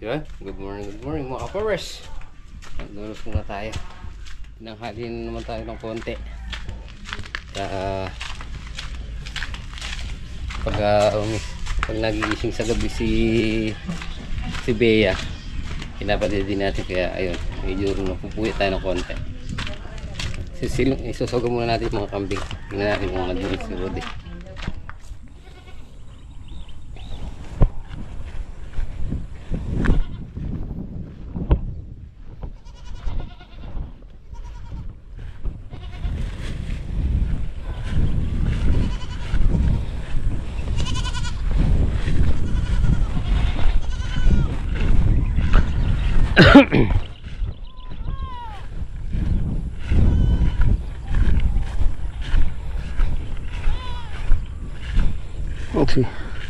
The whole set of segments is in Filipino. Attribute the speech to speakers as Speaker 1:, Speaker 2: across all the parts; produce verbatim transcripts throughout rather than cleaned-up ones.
Speaker 1: Diba? Good morning, good morning mga kapowers. Naglulos muna tayo. Tinanghali na naman tayo ng konti. Uh, pag uh, um, pag nagigising sa gabi si si Bea, pinapatid din natin, kaya ayun, medyo napupuwi tayo ng konti. Sisilong, isusoga muna natin yung mga kambing. Tingnan natin kung madinig si Rudy. Okay.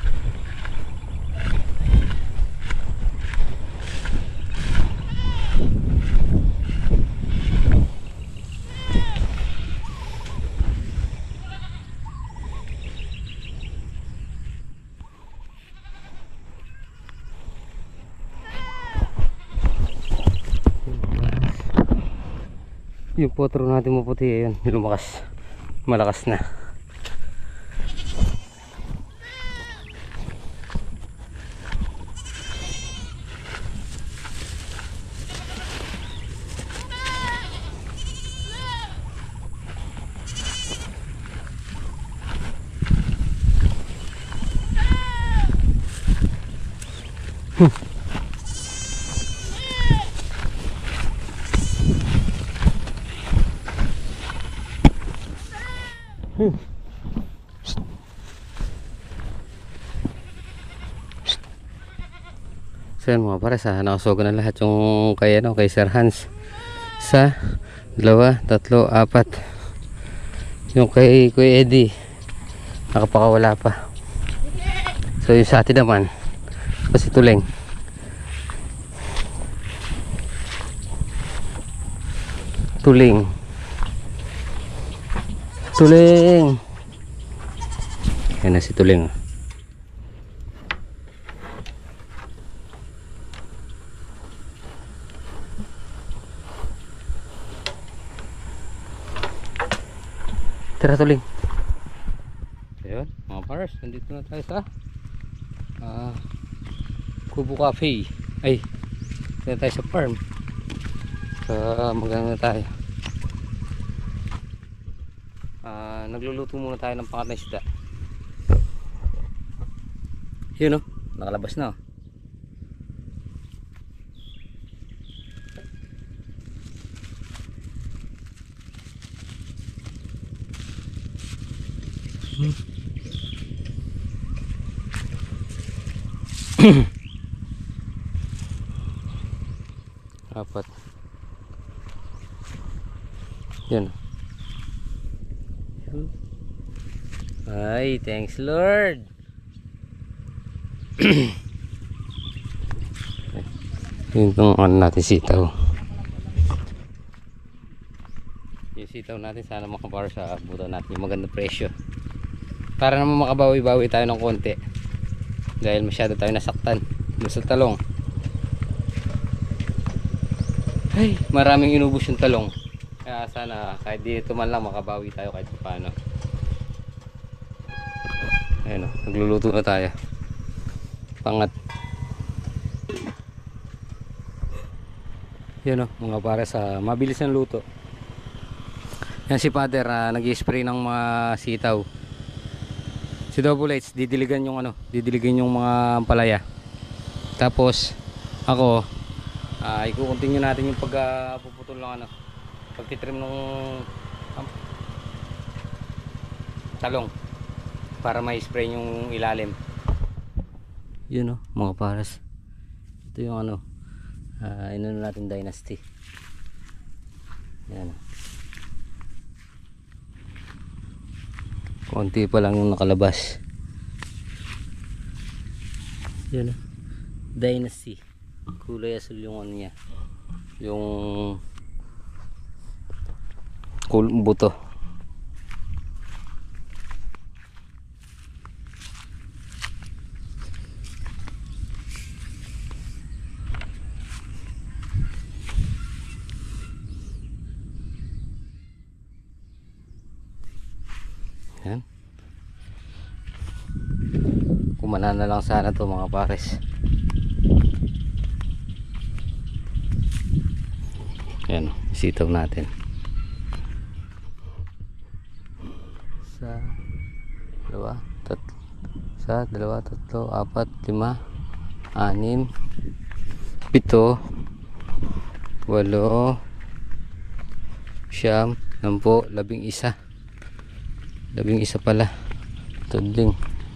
Speaker 1: Yung potro natin maputi, ayun, lumakas, malakas na. Hmm. Hmm. So yan mga pares, ha, nakasoga na lahat yung kay, ano, kay Sir Hans. Sa dalawa, tatlo, apat. Yung kay Kuya Eddie nakapakawala pa. So yung sa atin naman kasi Tuleng, Tuling Tuling yan na si Tuling. Tara Tuling. Ayun mga pares, nandito na tayo sa uh, Kubo Cafe. Ay, dito tayo sa farm. So maganda tayo. Uh, nagluluto muna tayo ng pangat na isda. Yun o, nakalabas na. Hmm. Apat. Yan. Ay, thanks Lord. Yung ano natin, sitaw. Yung sitaw natin sana makapara sa buto natin, maganda presyo. Para naman makabawi-bawi tayo ng konti. Dahil masyado tayo nasaktan doon sa talong. Ay, maraming inubos yung talong. Kaya sana kahit dito man lang makabawi tayo kahit paano. Ayun o, nagluluto na tayo. Pangat. Yun o, mga para sa mabilis ng luto. Yan si Father, uh, nag-spray ng mga sitaw. Si Double H, didiligan yung ano, didiligan yung mga palaya. Tapos ako, uh, i-continue natin yung pagpuputol uh, ng ano, pagtitrim ng um, talong para ma-spray yung ilalim. Yun o, mga pares. Ito yung ano, uh, inano natin Dynasty. Yan o. Konti pa lang yung nakalabas. Yan o, Dynasty. Kulay asul yung ano niya, yung buto. Umana na lang sana to mga pares. Ayan, sitaw natin. Sa dalawa, tatlo, sa dalawa, tatlo, apat, lima, anim, pito, walo, siyam, sampo, labing isa. Labing isa pala. Tudling.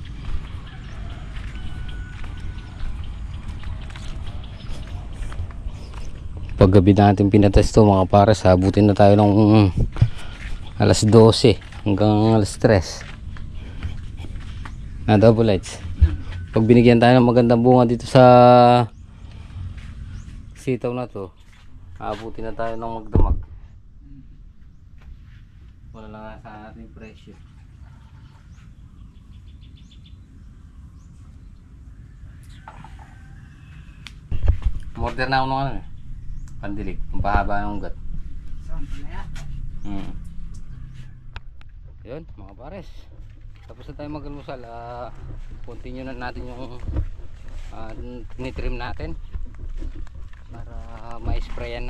Speaker 1: Paggabi natin pinatas to mga pares, habutin na tayo ng alas dose hanggang alas tres na double lights. Pag binigyan tayo ng magandang bunga dito sa sitaw na to, habutin na tayo ng magdamag. Wala lang nga sa ating presyo. Order na ako ng ano eh, pandilig, ang pahaba ng ugat.
Speaker 2: Saan pala yan?
Speaker 1: Hmm. Yun mga pares, tapos na tayo mag-almusal. uh, continue na natin yung uh, nitrim natin para ma-sprayan na.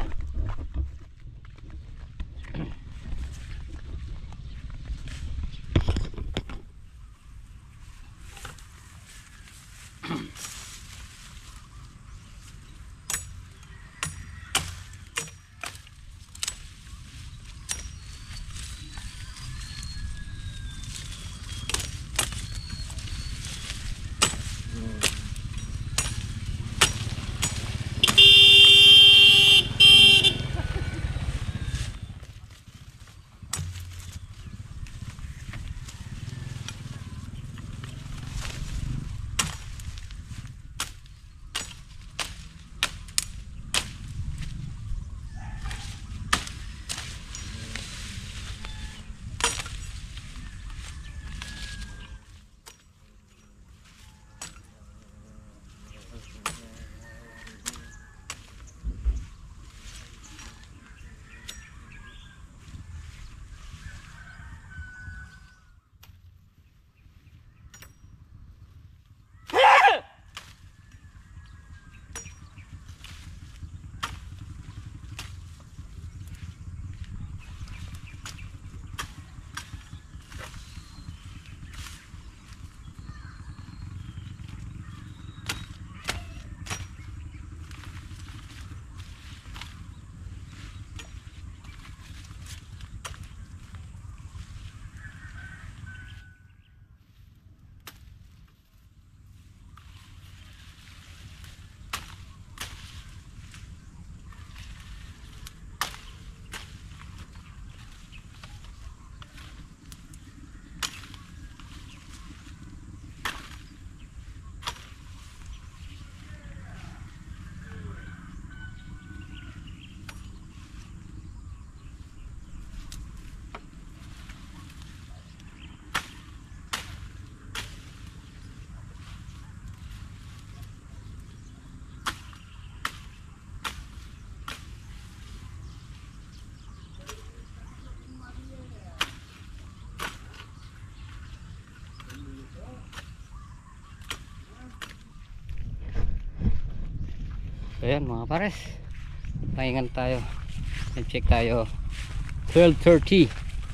Speaker 1: Ayan mga pares, pahingan tayo, check tayo. Twelve thirty.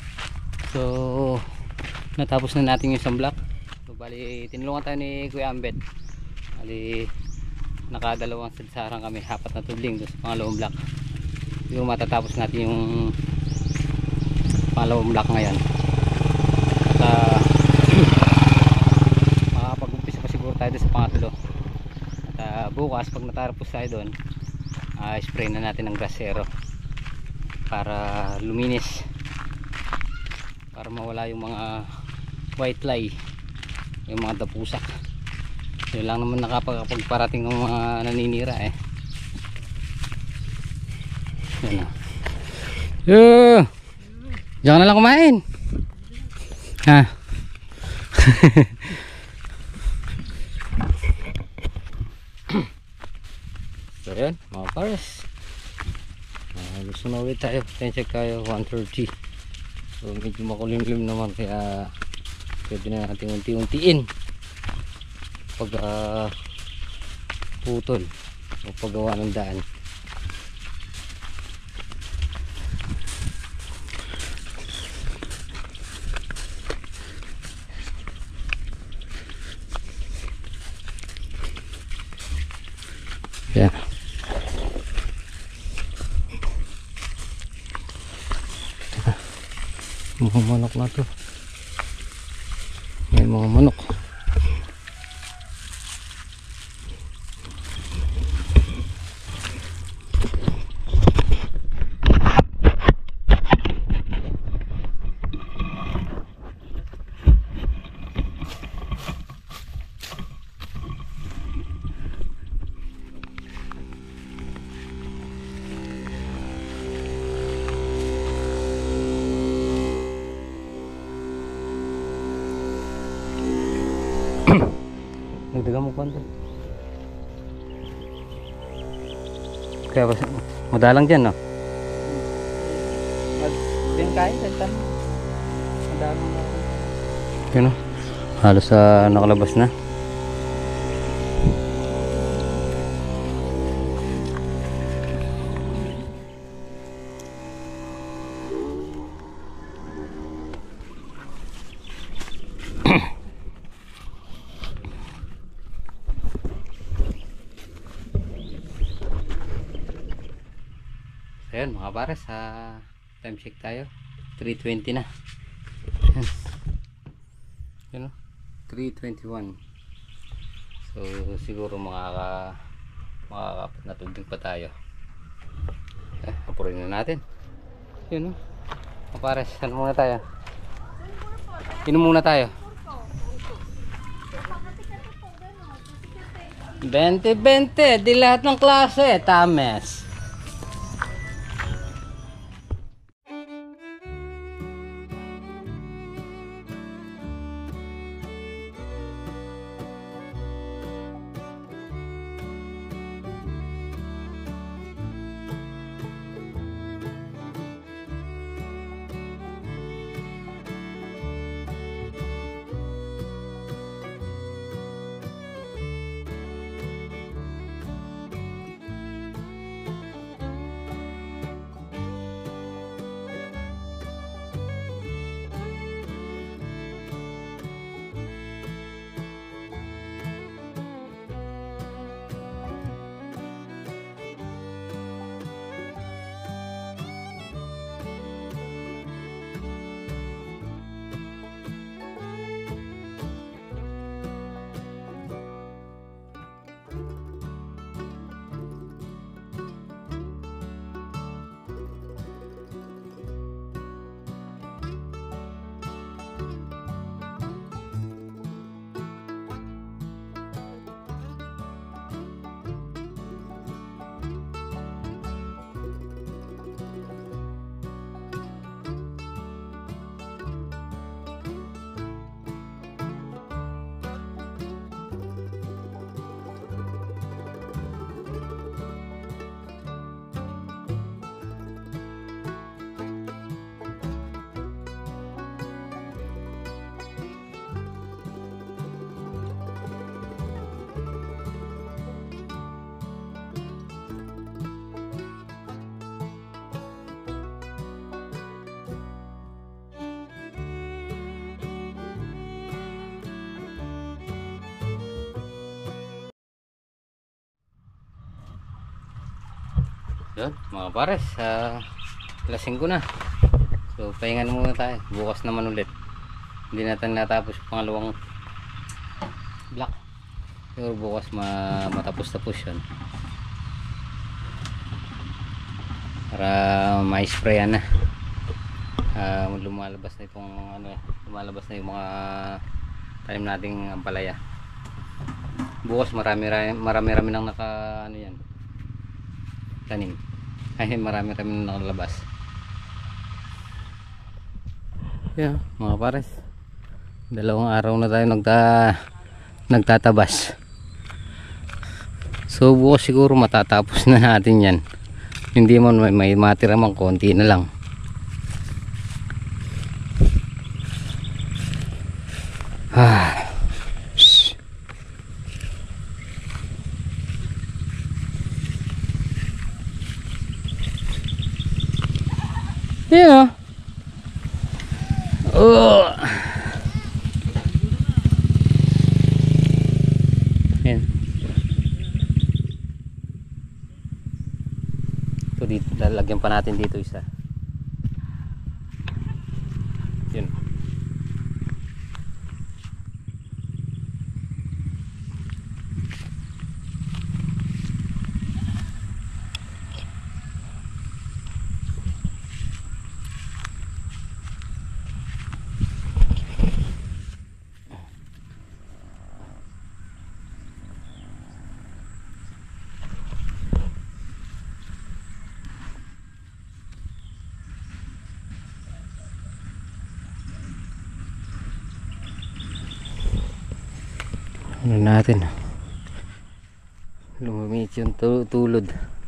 Speaker 1: So natapos na natin yung isang block. So bali tinulungan tayo ni Kuya Ambet. Bali nakadalawang sadsaran kami, apat na tudling doon sa pangalawang block. Yung matatapos natin yung pangalawang block ngayon. At uh, makapag-umpisa pa siguro tayo doon sa pangatlo. Uh, bukas pag natapos tayo doon, uh, spray na natin ng grasero para luminis, para mawala yung mga white lie, yung mga dapusak. Yun lang naman nakapagparating ng mga naninira eh. Yan na. Yoo! Diyan ka na lang kumain ha. So yan mga pares, uh, gusto na ulit tayo, check tayo one thirty. So medyo makulimlim naman kaya pwede na natin unti-untiin. pag uh, putol o paggawa ng daan. Yeah. Mga manok na to. May mga manok. Nagdagan mo konti. Kaya ba madalang dyan, no?
Speaker 2: Din kain, tantan. Madalang na.
Speaker 1: Yun, no? Halos uh, nakalabas na. Ayan mga pares, sa time check tayo, three twenty na. Ayan. Ayan, no? three twenty-one. So siguro makaka makakapat na tubig pa tayo. Eh, apurin na natin. Yun, no? Mga pares, ano muna tayo? Inom muna tayo. twenty twenty, di lahat ng klase, tames. Yun, mga pares, uh, lasing ko na. So pahingan muna tayo, bukas naman ulit. Hindi natin natapos yung pangalawang block, pero bukas ma matapos-tapos yun para ma-sprayan na. uh, lumalabas na itong ano, lumalabas na yung mga tanim nating ampalaya. Bukas marami marami rami nang naka ano yan, tanim. Ay, marami rami nang nakalabas. Yeah, mga pares, dalawang araw na tayo nagta nagtatabas. So bukas siguro matatapos na natin yan. Hindi man may, may matira mang konti na lang. Ah. Ayan o. Oh. Ayan. Ito dito, lalagyan pa natin dito isa. Yun. Ano natin, lumamit yung tu tulod.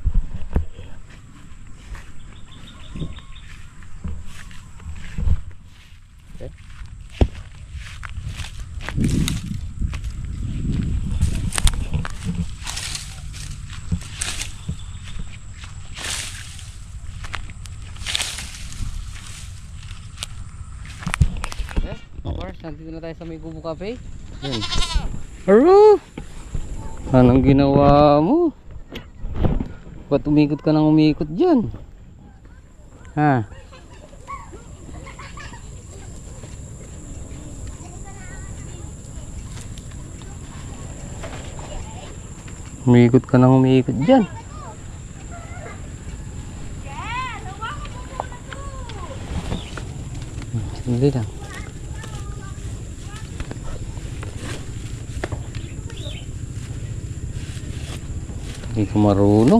Speaker 1: Okay. Okay. Of course, nandito na tayo sa may Kubo Cafe. Yan. Aro! Anong ginawa mo? Ba't umikot ka nang umikot dyan? Ha? Umikot ka nang umikot dyan. Hindi lang. Hindi ko marunong.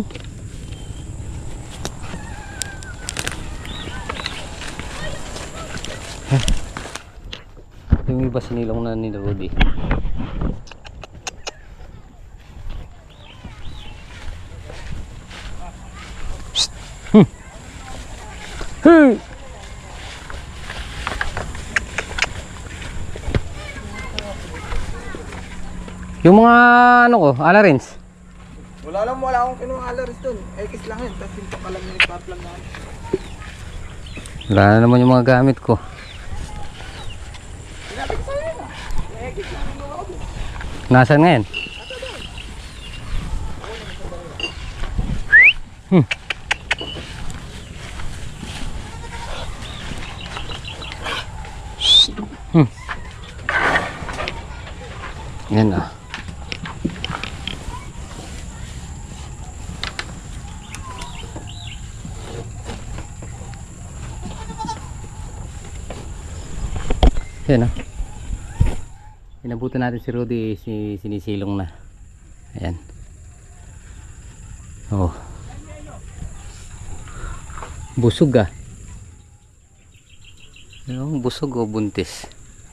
Speaker 1: Huh? Yung iba sinilong na ni Rudy. Hmm. Hey! Yung mga ano ko, alarins.
Speaker 2: Wala lang, wala akong kinuha alaris dun. X lang yun, tapos pinto ka lang yung nagpa-plan na.
Speaker 1: Wala na naman yung mga gamit ko.
Speaker 2: Sinabi ko sa'yo na. X lang yung gawa ko dun.
Speaker 1: Nasaan ngayon? Hmm. Hmm. Yan ah. Yan ah. Inabutan natin si Rudy, si sinisilong na. Ayan. Oh. Busog ah. Yung busog o buntis.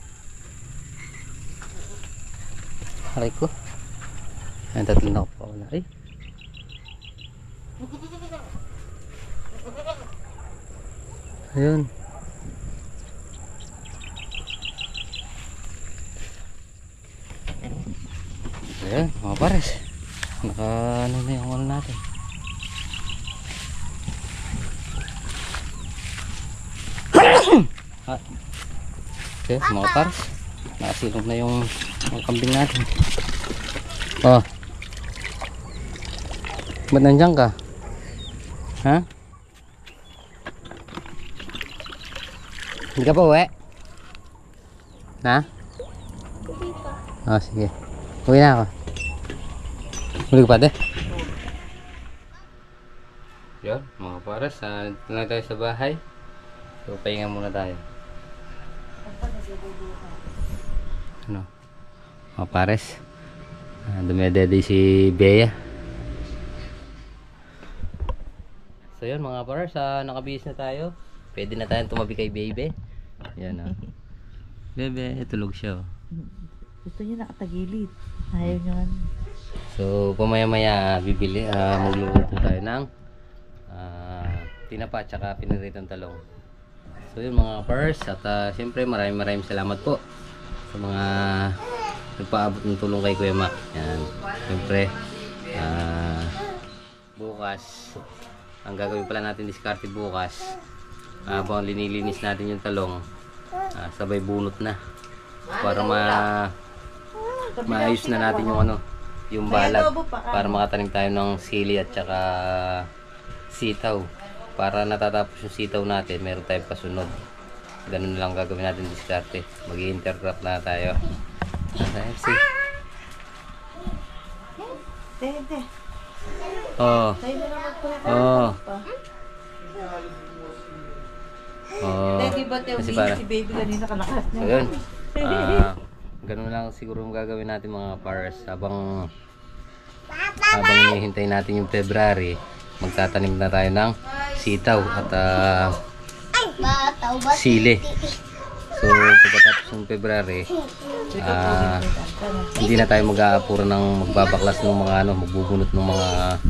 Speaker 1: Aray ko. Ayan, tatlo na ako pa wala. Ay. Ayun. Ayan, mga pares. Naka ano na yung ano natin. Ah. Okay, mga pares. Nakasilong na yung mga kambing natin. Oh. Ba't nandiyan ka? Ha? Hindi ka pa uwi? Ha?
Speaker 3: Hindi pa.
Speaker 1: Oh, sige. Uwi na ako. Huli ka pa de? Yun, mga pares. Nandito na tayo sa bahay. So, pahinga muna tayo. Ano? Mga pares. Ah, dumedede si Bea. So yun mga pares, ah, nakabihis na tayo. Pwede na tayong tumabi kay Bebe. Yan ah. Bebe, tulog siya oh.
Speaker 3: Gusto niya nakatagilid. Ayaw niya man.
Speaker 1: So pamaya maya bibili, ah, magluluto tayo ng ah, tinapa at saka piniritong talong. So yun mga pares, at uh, siyempre maraming maraming salamat po sa mga nagpaabot ng tulong kay Kuya Mac. Yan. Siyempre uh, bukas ang gagawin pala natin diskarte bukas habang linilinis natin yung talong, ah, sabay bunot na para ma maayos na natin yung ano, yung balat para makatanim tayo ng sili at saka sitaw. Para natatapos yung sitaw natin, meron tayong pasunod. Ganun lang gagawin natin diskarte. Mag-intercrop na tayo. See?
Speaker 3: Tete.
Speaker 1: Oh.
Speaker 3: Tayo na lang magpapalapit
Speaker 1: Oh.
Speaker 3: pa.
Speaker 1: Oh.
Speaker 3: Tete, di ba tayo
Speaker 1: Kasi
Speaker 3: si
Speaker 1: para-
Speaker 3: baby kanina kalakas niya?
Speaker 1: So, yun. Ah, ganun lang siguro ang gagawin natin mga pares habang habang hinihintay natin yung February, magtatanim na tayo ng sitaw at ah, sili. So pagkatapos ng February, ah, hindi na tayo mag-aapura ng magbabaklas ng mga ano, magbubunot ng mga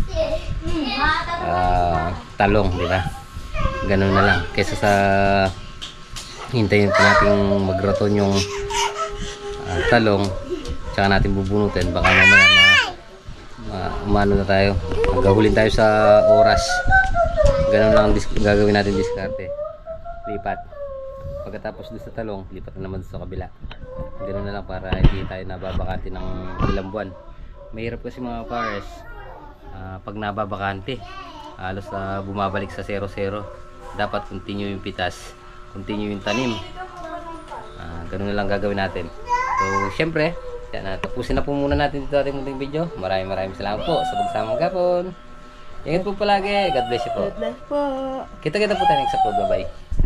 Speaker 1: ah, talong, di ba? Ganun na lang kaysa sa hintayin pa nating magraton yung ah, talong tsaka natin bubunutin, baka mamaya ma, ma umano na tayo, magahulin tayo sa oras. Ganun lang ang dis- gagawin natin diskarte, lipat pagkatapos doon sa talong, lipat na naman sa kabila. Ganun na lang para hindi tayo nababakante ng ilang buwan. Mahirap kasi mga pares, ah, pag nababakante halos na bumabalik sa zero zero. Dapat continue yung pitas, continue yung tanim. Ah, ganun na lang gagawin natin. So, syempre, yan, na, tapusin na po muna natin dito ating munting video. Maraming maraming salamat po sa pagsamang gapon. Ingat po palagi. God bless you po.
Speaker 3: God bless po.
Speaker 1: Kita-kita po tayo next upload. Bye-bye.